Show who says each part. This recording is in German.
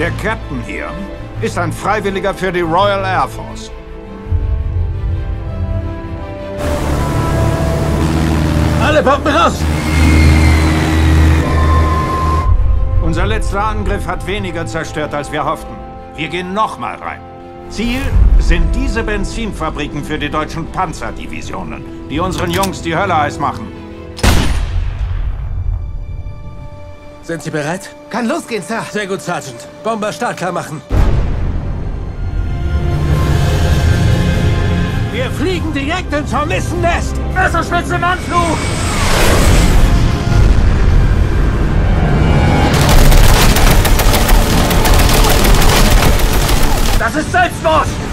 Speaker 1: Der Captain hier ist ein Freiwilliger für die Royal Air Force.
Speaker 2: Alle Bomben raus!
Speaker 1: Unser letzter Angriff hat weniger zerstört, als wir hofften. Wir gehen nochmal rein. Ziel sind diese Benzinfabriken für die deutschen Panzerdivisionen, die unseren Jungs die Hölle heiß machen.
Speaker 2: Sind Sie bereit?
Speaker 3: Kann losgehen, Sir.
Speaker 2: Sehr gut, Sergeant. Bomber startklar machen. Wir fliegen direkt ins Hornissennest! Messerspitze im Anflug! Das ist Selbstmord!